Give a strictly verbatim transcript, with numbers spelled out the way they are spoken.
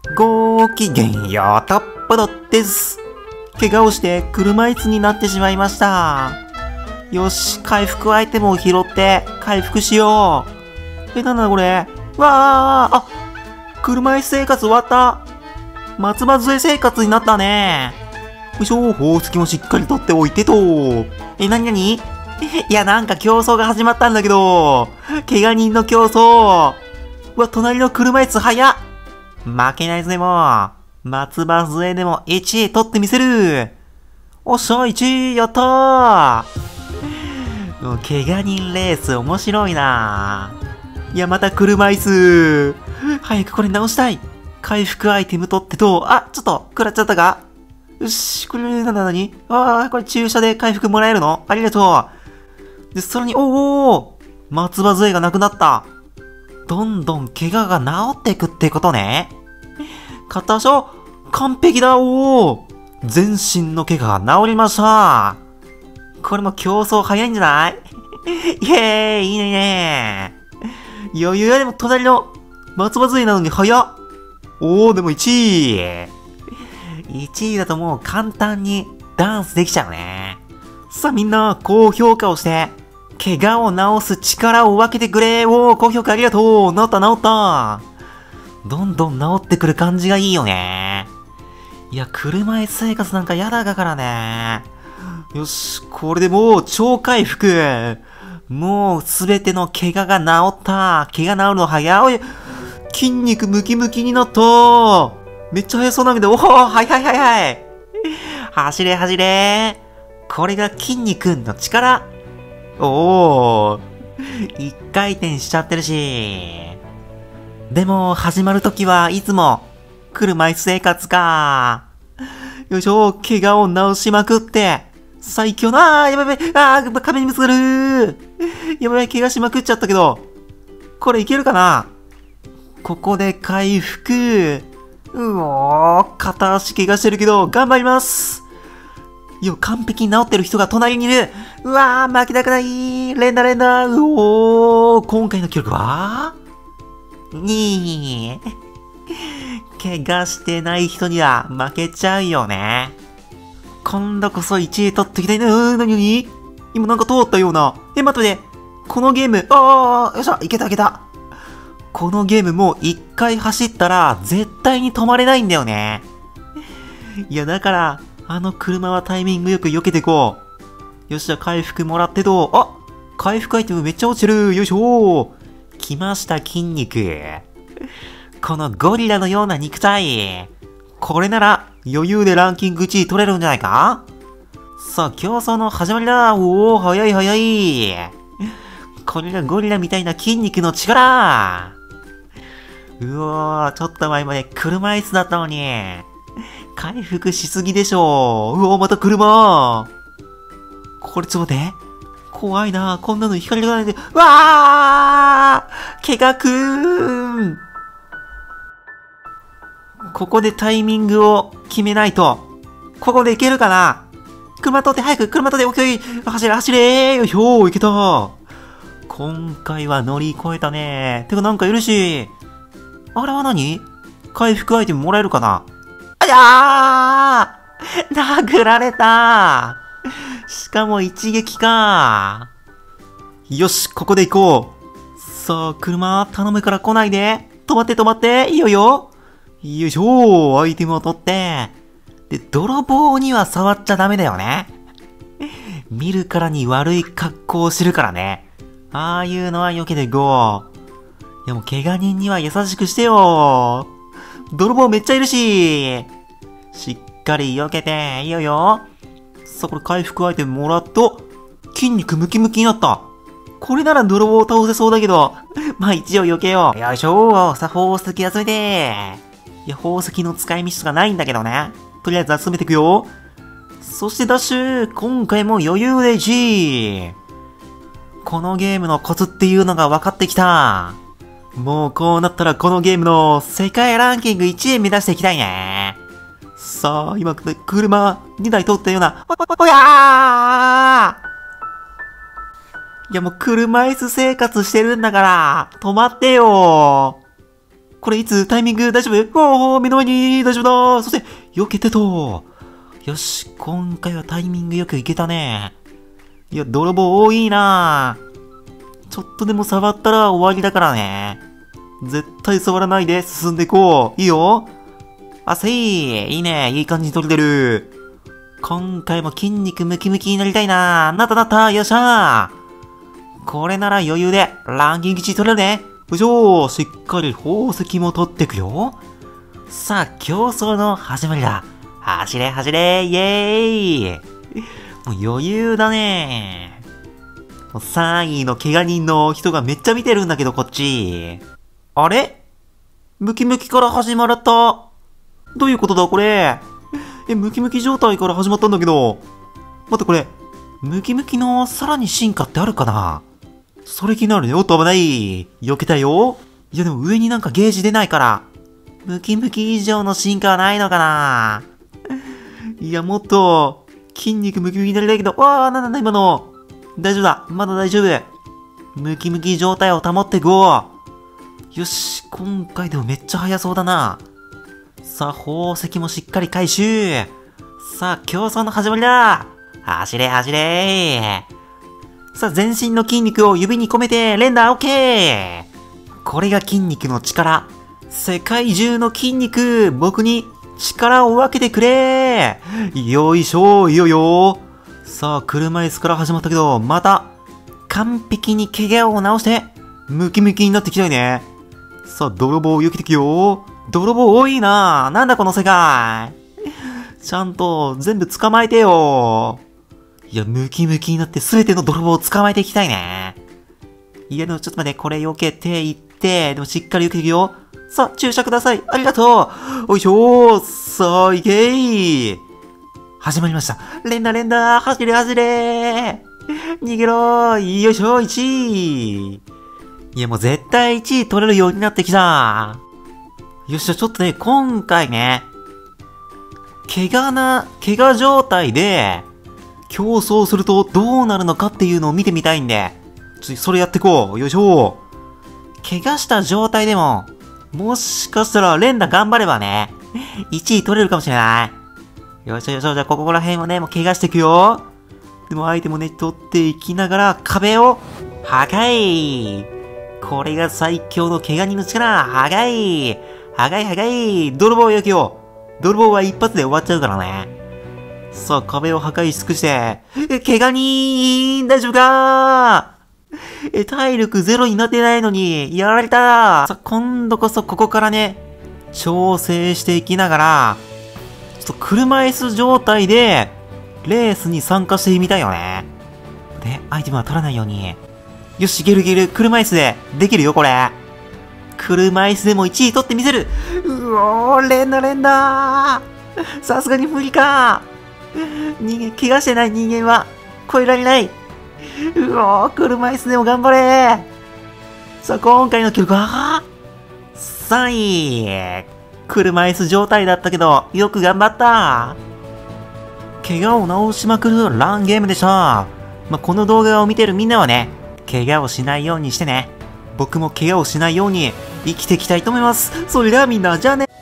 ごきげんよう、トップドです。怪我をして車椅子になってしまいました。よし、回復アイテムを拾って回復しよう。え、なんだこれ。わー、あ、車椅子生活終わった。松葉杖生活になったね。よいしょ、宝石もしっかり取っておいてと。え、なになに？いや、なんか競争が始まったんだけど。怪我人の競争。うわ、隣の車椅子早っ。負けないぜもう。松葉杖でもいちい取ってみせる。おっしゃ、いちいやったー。もう怪我人レース面白いな。いや、また車椅子。早くこれ直したい。回復アイテム取ってと、あ、ちょっと食らっちゃったか。よし、これなんだなに。あー、これ注射で回復もらえるの？ありがとう。で、さらに、おーおー、松葉杖がなくなった。どんどん怪我が治っていくってことね。片足、完璧だ。おー、全身の怪我が治りました。これも競争早いんじゃない？イエーイ、いいねいいね。余裕や。でも隣の松葉杖なのに早っ。おー、でもいちい。いちいだともう簡単にダンスできちゃうね。さあみんな、高評価をして、怪我を治す力を分けてくれ。おー、高評価ありがとう。治った治った。どんどん治ってくる感じがいいよね。いや、車椅子生活なんかやだからね。よし、これでもう超回復。もうすべての怪我が治った。怪我治るの早い。筋肉ムキムキになった。めっちゃ速そうなんだけど、おお、はいはいはいはい。走れ走れ。これが筋肉の力。おー。一回転しちゃってるし。でも、始まるときはいつも、車椅子生活か。よいしょ、怪我を治しまくって、最強なー、やばいやばい、あー、壁にぶつかるー。やばい、怪我しまくっちゃったけど、これいけるかな？ここで回復。うおー、片足怪我してるけど、頑張ります。よ、完璧に治ってる人が隣にいる。うわー、負けたくない。連打連打。うおー、今回の記録はに怪我してない人には負けちゃうよね。今度こそいちい取ってきたいな。うーん、なになに？今なんか通ったような。え、待って待って。このゲーム、あー、よっしゃ、いけたいけた。このゲームもう一回走ったら絶対に止まれないんだよね。いや、だから、あの車はタイミングよく避けていこう。よっしゃ、回復もらってと、あ、回復アイテムめっちゃ落ちてる。よいしょ。来ました、筋肉。このゴリラのような肉体。これなら余裕でランキングいちい取れるんじゃないか？さあ、競争の始まりだ。おー、早い早い。これがゴリラみたいな筋肉の力。うわー、ちょっと前まで車椅子だったのに。回復しすぎでしょ。うおー、また車。これちょっと待って。怖いな。こんなの光がないで。うわー！怪我くーん。ここでタイミングを決めないと。ここでいけるかな？車取って早く車取って、オッケー。走れ走れー。よいしょー、いけた。今回は乗り越えたね。てかなんかいるし。あれは何？回復アイテムもらえるかな？あやー！殴られた。しかも一撃か。よし、ここで行こう。さあ、車頼むから来ないで。止まって止まって。いいよよ。よいしょ。アイテムを取って。で、泥棒には触っちゃダメだよね。見るからに悪い格好をするからね。ああいうのは避けていこう。でも、怪我人には優しくしてよ。泥棒めっちゃいるし。しっかり避けて。いいよよ。さあ、これ回復アイテムもらっと、筋肉ムキムキになった。これなら泥棒を倒せそうだけど。まあ一応避けよう。よいしょ。さあ、宝石集めて。いや、宝石の使い道とかないんだけどね。とりあえず集めていくよ。そしてダッシュ。今回も余裕でいちい。このゲームのコツっていうのが分かってきた。もうこうなったらこのゲームの世界ランキングいちい目指していきたいね。さあ、今、車にだい通ったような、お、お、おやー！いやもう車椅子生活してるんだから、止まってよこれいつタイミング大丈夫？おー、目の前に大丈夫だ。そして、避けてと。よし、今回はタイミングよくいけたね。いや、泥棒多いな。ちょっとでも触ったら終わりだからね。絶対触らないで進んでいこう。いいよ。あ、せい。いいね。いい感じに取れてる。今回も筋肉ムキムキになりたいな。なったなった。よっしゃー。これなら余裕でランキングいちい取れるね。よいしょー。しっかり宝石も取ってくよ。さあ、競争の始まりだ。走れ走れイエーイ。もう余裕だね。さんいの怪我人の人がめっちゃ見てるんだけど、こっち。あれ？ムキムキから始まった。どういうことだ、これ。え、ムキムキ状態から始まったんだけど。待って、これ、ムキムキのさらに進化ってあるかな？それ気になるね。おっと、危ない。避けたよ。いや、でも上になんかゲージ出ないから。ムキムキ以上の進化はないのかな？いや、もっと、筋肉ムキムキになりたいけど、わー、なんだなんだ今の。大丈夫だ。まだ大丈夫。ムキムキ状態を保っていこう。よし、今回でもめっちゃ速そうだな。さあ、宝石もしっかり回収。さあ、競争の始まりだ。走れ走れ。さあ、全身の筋肉を指に込めて、連打オッケー。これが筋肉の力。世界中の筋肉、僕に力を分けてくれ。よいしょ、いいよよ。さあ、車椅子から始まったけど、また、完璧に怪我を治して、ムキムキになってきたいね。さあ、泥棒を避けてきよ。泥棒多いな。なんだこの世界。ちゃんと全部捕まえてよ。いや、ムキムキになって全ての泥棒を捕まえていきたいね。いや、でもちょっと待って、これ避けていって、でもしっかり避けていくよ。さあ、注射ください。ありがとう。おいしょー。さあ、いけー。始まりました。連打連打、走れ走れ。逃げろー。よいしょ、いちい。いや、もう絶対いちい取れるようになってきた。よっしゃ、ちょっとね、今回ね、怪我な、怪我状態で、競争するとどうなるのかっていうのを見てみたいんで、ちょ、それやってこう。よいしょ。怪我した状態でも、もしかしたら連打頑張ればね、いちい取れるかもしれない。よいしょよいしょ、じゃあここら辺もね、もう怪我していくよ。でもアイテムね、取っていきながら壁を破壊。これが最強の怪我人の力。破壊。破壊破壊。泥棒を避けよう。泥棒は一発で終わっちゃうからね。さあ、壁を破壊し尽くして。え、怪我人大丈夫か？え、体力ゼロになってないのに、やられた。さあ、今度こそここからね、調整していきながら、ちょっと車椅子状態で、レースに参加してみたいよね。で、アイテムは取らないように。よし、いけるいける。車椅子で、できるよ、これ。車椅子でもいちい取ってみせる。うおー、連打連打。さすがに無理か。人間、怪我してない人間は、超えられない。うおー、車椅子でも頑張れ。さあ、今回の記録は、さんい。車椅子状態だったけど、よく頑張った。怪我を治しまくるランゲームでした。まあ、この動画を見てるみんなはね、怪我をしないようにしてね。僕も怪我をしないように生きていきたいと思います。それではみんな、じゃあね。